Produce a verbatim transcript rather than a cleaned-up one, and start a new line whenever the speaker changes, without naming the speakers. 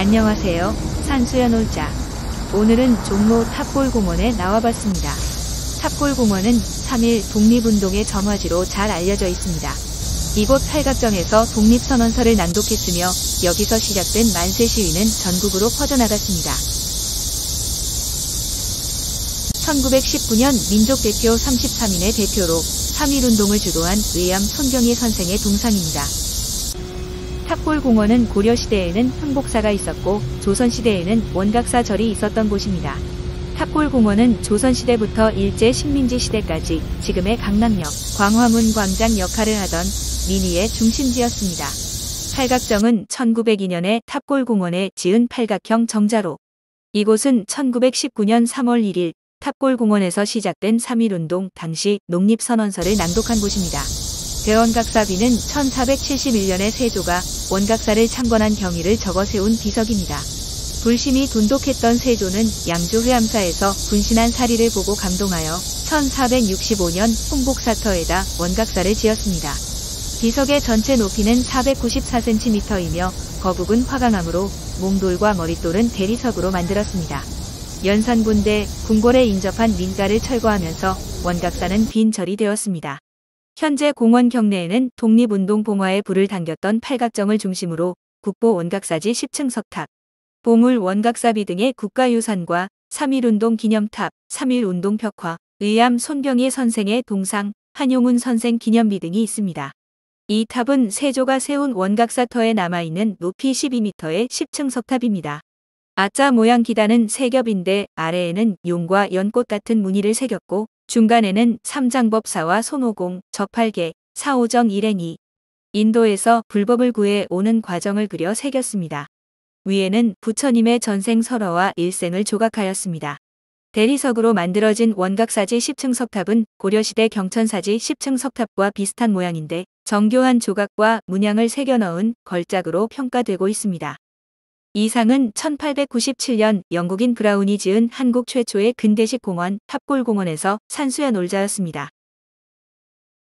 안녕하세요. 산수연 올자. 오늘은 종로 탑골공원에 나와봤습니다. 탑골공원은 삼일 독립운동의 전화지로 잘 알려져 있습니다. 이곳 팔각정에서 독립선언서를 낭독했으며 여기서 시작된 만세 시위는 전국으로 퍼져나갔습니다. 천구백십구 년 민족대표 삼십삼 인의 대표로 삼일운동을 주도한 의암 손경희 선생의 동상입니다. 탑골공원은 고려시대에는 흥복사가 있었고 조선시대에는 원각사절이 있었던 곳입니다. 탑골공원은 조선시대부터 일제 식민지 시대까지 지금의 강남역, 광화문 광장 역할을 하던 민의의 중심지였습니다. 팔각정은 천구백이 년에 탑골공원에 지은 팔각형 정자로, 이곳은 천구백십구 년 삼월 일일 탑골공원에서 시작된 삼일운동 당시 독립선언서를 낭독한 곳입니다. 대원각사비는 천사백칠십일 년에 세조가 원각사를 창건한 경위를 적어 세운 비석입니다. 불심이 돈독했던 세조는 양조 회암사에서 분신한 사리를 보고 감동하여 천사백육십오 년 홍복사터에다 원각사를 지었습니다. 비석의 전체 높이는 사백구십사 센티미터이며 거북은 화강암으로 몽돌과 머릿돌은 대리석으로 만들었습니다. 연산군대, 궁궐에 인접한 민가를 철거하면서 원각사는 빈절이 되었습니다. 현재 공원 경내에는 독립운동 봉화에 불을 당겼던 팔각정을 중심으로 국보 원각사지 십 층 석탑, 보물 원각사비 등의 국가유산과 삼일운동 기념탑, 삼일운동 벽화, 의암 손경희 선생의 동상, 한용운 선생 기념비 등이 있습니다. 이 탑은 세조가 세운 원각사터에 남아있는 높이 십이 미터의 십 층 석탑입니다. 아자 모양 기단은 세 겹인데 아래에는 용과 연꽃 같은 무늬를 새겼고 중간에는 삼장법사와 손오공, 저팔계, 사오정 일행이 인도에서 불법을 구해 오는 과정을 그려 새겼습니다. 위에는 부처님의 전생 설화와 일생을 조각하였습니다. 대리석으로 만들어진 원각사지 십 층 석탑은 고려시대 경천사지 십 층 석탑과 비슷한 모양인데 정교한 조각과 문양을 새겨 넣은 걸작으로 평가되고 있습니다. 이 상은 천팔백구십칠 년 영국인 브라운이 지은 한국 최초의 근대식 공원 탑골공원에서 산수연 올자였습니다.